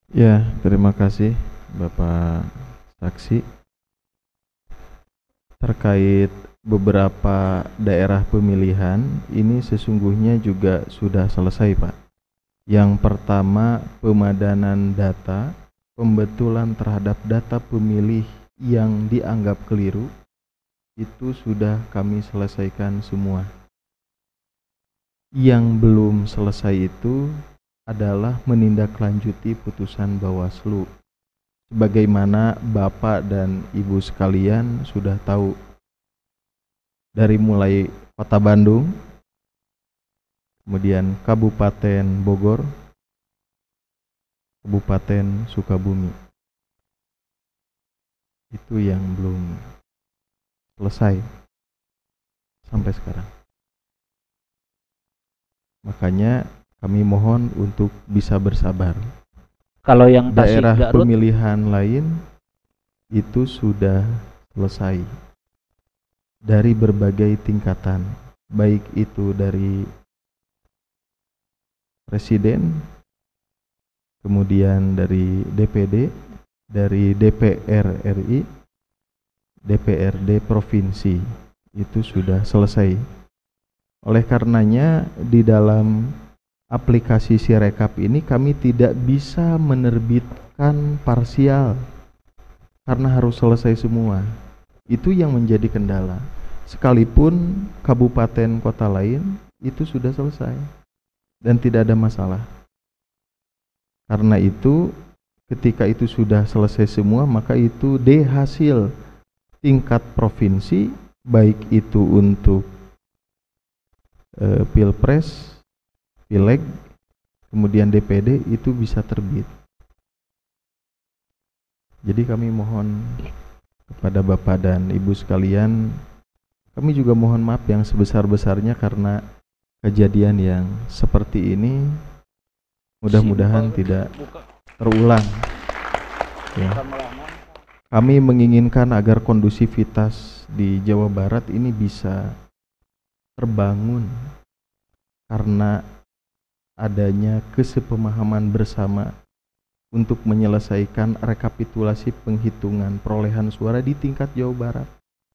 Ya, terima kasih Bapak Saksi. Terkait beberapa daerah pemilihan, ini sesungguhnya juga sudah selesai, Pak. Yang pertama, pemadanan data, pembetulan terhadap data pemilih yang dianggap keliru, itu sudah kami selesaikan semua. Yang belum selesai itu adalah menindaklanjuti putusan Bawaslu. Sebagaimana Bapak dan Ibu sekalian sudah tahu, dari mulai Kota Bandung, kemudian Kabupaten Bogor, Kabupaten Sukabumi, itu yang belum selesai sampai sekarang. Makanya kami mohon untuk bisa bersabar. Kalau yang Tasik Daerah Garut, pemilihan lain itu sudah selesai dari berbagai tingkatan, baik itu dari presiden, kemudian dari DPD, dari DPR RI, DPRD provinsi, itu sudah selesai. Oleh karenanya di dalam aplikasi Sirekap ini kami tidak bisa menerbitkan parsial karena harus selesai semua. Itu yang menjadi kendala. Sekalipun kabupaten kota lain itu sudah selesai dan tidak ada masalah. Karena itu ketika itu sudah selesai semua, maka itu hasil tingkat provinsi, baik itu untuk Pilpres, Pileg, kemudian DPD, itu bisa terbit. Jadi kami mohon kepada Bapak dan Ibu sekalian, kami juga mohon maaf yang sebesar-besarnya karena kejadian yang seperti ini mudah-mudahan tidak terulang. Ya. Kami menginginkan agar kondusivitas di Jawa Barat ini bisa terbangun karena adanya kesepemahaman bersama untuk menyelesaikan rekapitulasi penghitungan perolehan suara di tingkat Jawa Barat.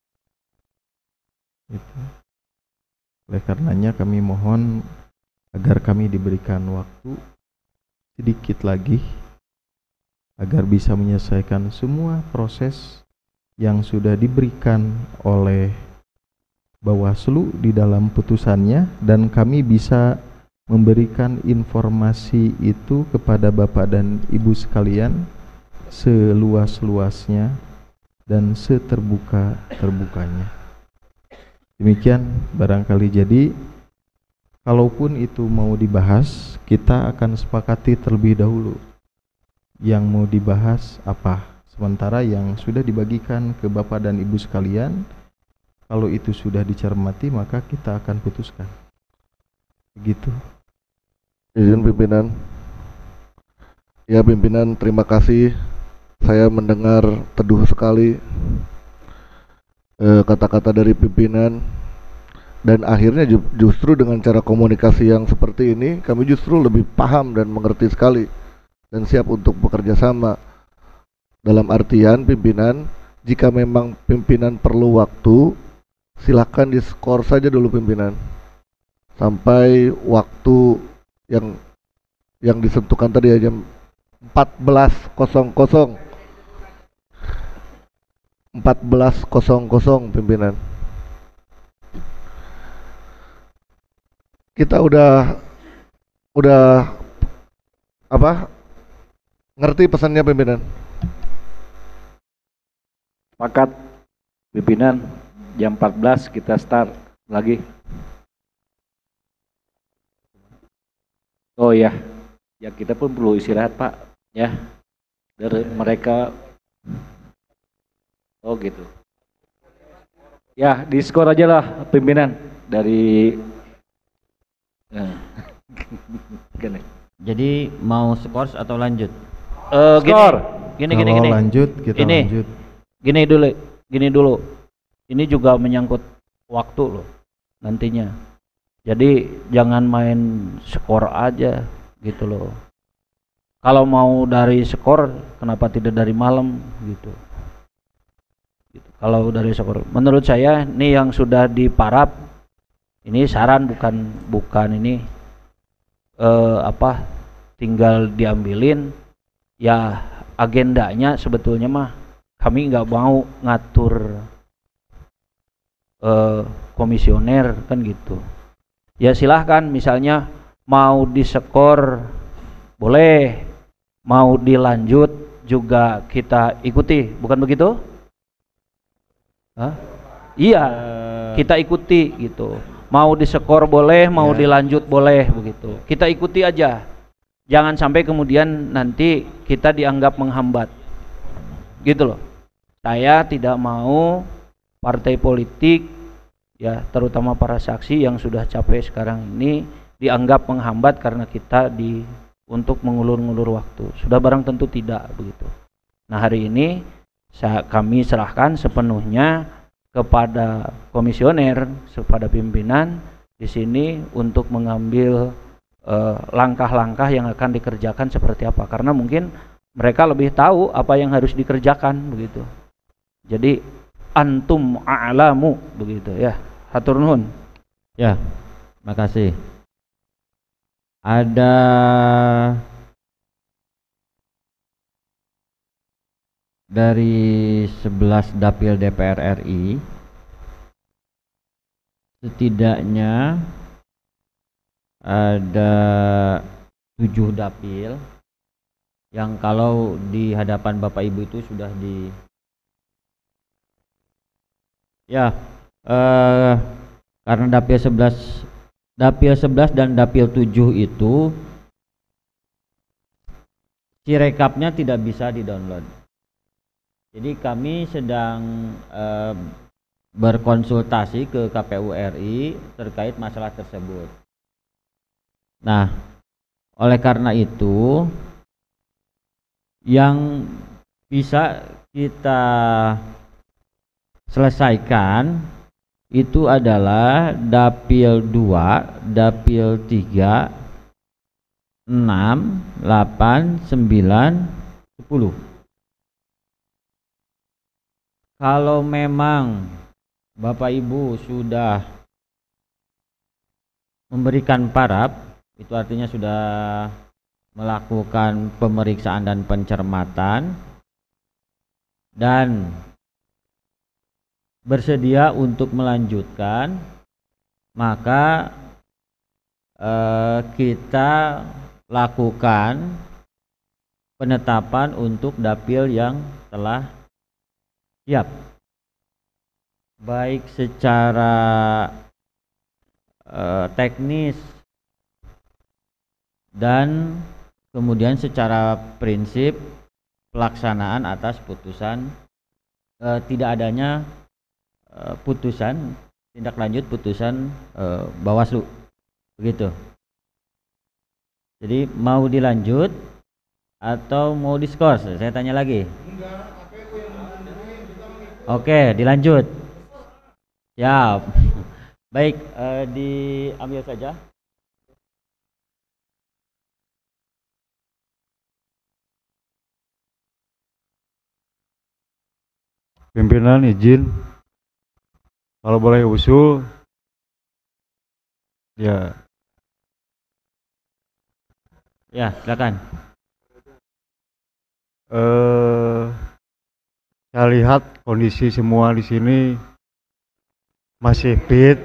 Itu. Oleh karenanya kami mohon agar kami diberikan waktu sedikit lagi agar bisa menyelesaikan semua proses yang sudah diberikan oleh Bawaslu di dalam putusannya, dan kami bisa memberikan informasi itu kepada Bapak dan Ibu sekalian seluas-luasnya dan seterbuka-terbukanya. Demikian barangkali. Jadi kalaupun itu mau dibahas, kita akan sepakati terlebih dahulu yang mau dibahas apa. Sementara yang sudah dibagikan ke Bapak dan Ibu sekalian, kalau itu sudah dicermati, maka kita akan putuskan. Begitu. Izin pimpinan. Ya pimpinan, terima kasih. Saya mendengar teduh sekali kata-kata dari pimpinan, dan akhirnya justru dengan cara komunikasi yang seperti ini kami justru lebih paham dan mengerti sekali dan siap untuk bekerja sama. Dalam artian pimpinan, jika memang pimpinan perlu waktu, silakan diskor saja dulu pimpinan sampai waktu yang ditentukan tadi ya, jam 14.00 pimpinan. Kita udah apa? Ngerti pesannya pimpinan? sepakat pimpinan, jam 14 kita start lagi. Oh ya, ya kita pun perlu istirahat Pak, ya. Dari mereka, oh gitu. Ya, diskor aja lah pimpinan dari. Gini. Jadi mau skors atau lanjut? Skor. Gini. Lanjut, kita ini. lanjut. Gini dulu. Ini juga menyangkut waktu loh nantinya. Jadi jangan main skor aja gitu loh. kalau mau dari skor kenapa tidak dari malam gitu. Kalau dari skor menurut saya ini yang sudah diparap, ini saran bukan ini tinggal diambilin ya. Agendanya sebetulnya mah kami nggak mau ngatur komisioner kan gitu ya. Silahkan misalnya mau diskor boleh, mau dilanjut juga kita ikuti, bukan begitu? Hah? Iya, kita ikuti gitu. Mau diskor boleh, mau dilanjut boleh begitu. Kita ikuti aja. Jangan sampai kemudian nanti kita dianggap menghambat. Gitu loh. Saya tidak mau partai politik ya, terutama para saksi yang sudah capek sekarang ini dianggap menghambat karena kita untuk mengulur-ngulur waktu. Sudah barang tentu tidak begitu. Nah, hari ini kami serahkan sepenuhnya kepada komisioner, kepada pimpinan di sini untuk mengambil langkah-langkah yang akan dikerjakan seperti apa, karena mungkin mereka lebih tahu apa yang harus dikerjakan begitu. Jadi antum a'lamu begitu ya. Hatur nuhun. Ya, makasih. Ada dari 11 dapil DPR RI setidaknya ada 7 dapil yang kalau di hadapan Bapak Ibu itu sudah karena dapil 11 dan dapil 7 itu sirekapnya tidak bisa di-download. Jadi kami sedang berkonsultasi ke KPU RI terkait masalah tersebut. Nah, oleh karena itu yang bisa kita selesaikan itu adalah dapil 2, dapil 3, 6, 8, 9, 10. Kalau memang Bapak Ibu sudah memberikan parab, itu artinya sudah melakukan pemeriksaan dan pencermatan dan bersedia untuk melanjutkan, maka kita lakukan penetapan untuk dapil yang telah siap, baik secara teknis dan kemudian secara prinsip pelaksanaan atas putusan tidak adanya putusan tindak lanjut putusan Bawaslu begitu. Jadi mau dilanjut atau mau diskors? Saya tanya lagi. Oke, dilanjut. Siap. Baik, diambil saja. Pimpinan izin, kalau boleh usul, ya. Ya, silakan. Saya lihat kondisi semua di sini masih fit.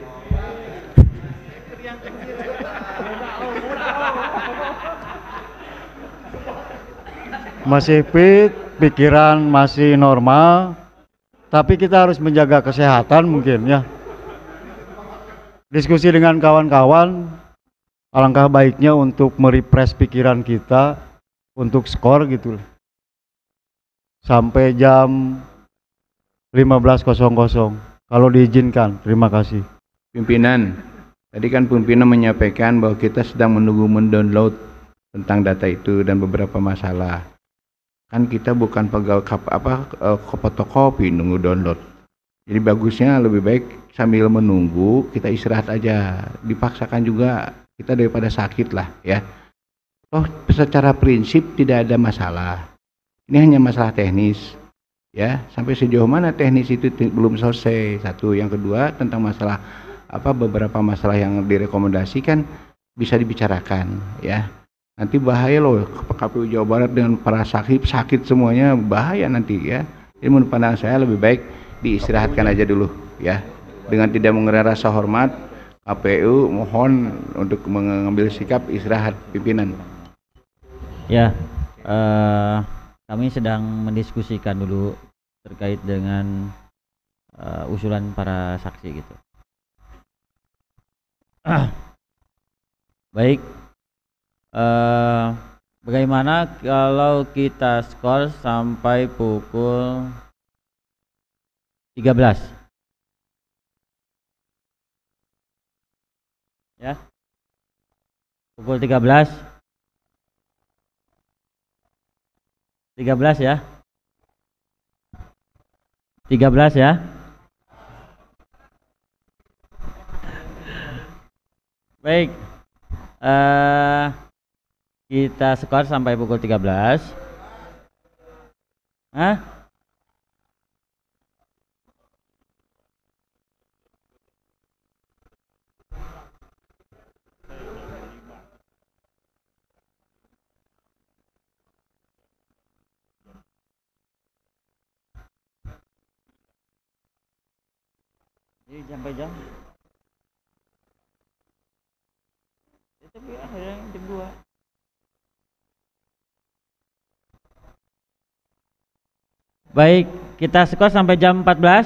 Masih fit, pikiran masih normal. Tapi kita harus menjaga kesehatan mungkin ya. Diskusi dengan kawan-kawan, alangkah baiknya untuk merefresh pikiran kita untuk skor gitu. Sampai jam 15.00 kalau diizinkan. Terima kasih. Pimpinan, tadi kan pimpinan menyampaikan bahwa kita sedang menunggu mendownload tentang data itu dan beberapa masalah. Kan kita bukan pegawai fotokopi nunggu download. Jadi bagusnya lebih baik sambil menunggu kita istirahat aja. Dipaksakan juga kita daripada sakit lah ya. Toh secara prinsip tidak ada masalah. Ini hanya masalah teknis. Ya, sampai sejauh mana teknis itu belum selesai. Satu, yang kedua tentang masalah beberapa masalah yang direkomendasikan bisa dibicarakan, ya. Nanti bahaya loh KPU Jawa Barat dengan para sakit semuanya, bahaya nanti ya. Ini menurut pandangan saya lebih baik diistirahatkan aja dulu ya. Dengan tidak mengeras rasa hormat, KPU mohon untuk mengambil sikap istirahat pimpinan. Ya, kami sedang mendiskusikan dulu terkait dengan usulan para saksi gitu. Baik, bagaimana kalau kita skor sampai pukul 13? Ya, pukul 13 ya, 13 ya. Baik, kita skor sampai pukul 13. Hah? Jadi sampai jam itu akhirnya jam 2. Baik, kita skor sampai jam 14.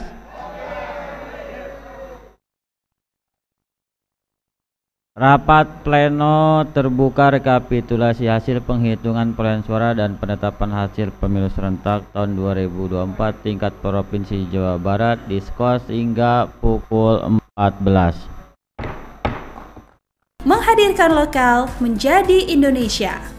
Rapat pleno terbuka rekapitulasi hasil penghitungan perolehan suara dan penetapan hasil pemilu serentak tahun 2024 tingkat provinsi Jawa Barat diskors hingga pukul 14. Menghadirkan lokal menjadi Indonesia.